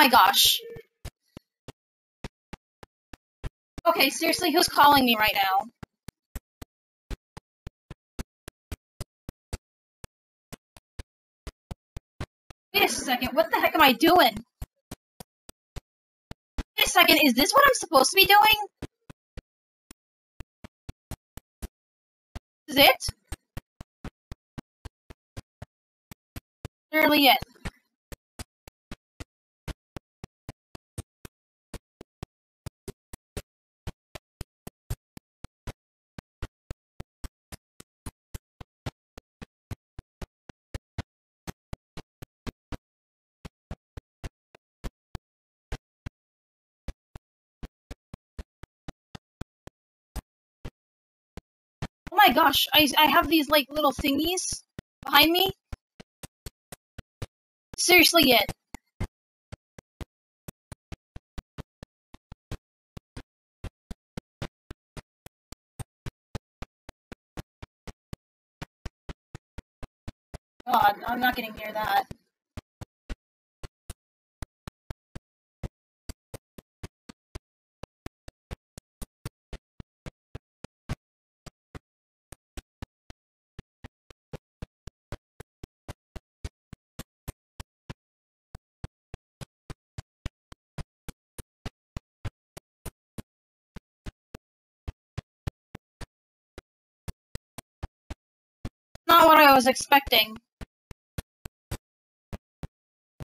my gosh. Okay, seriously, who's calling me right now? Wait a second, what the heck am I doing? Wait a second, is this what I'm supposed to be doing? Is it? Literally it. Oh my gosh, I have these, like, little thingies behind me. Seriously it. God, I'm not getting near that. Not what I was expecting.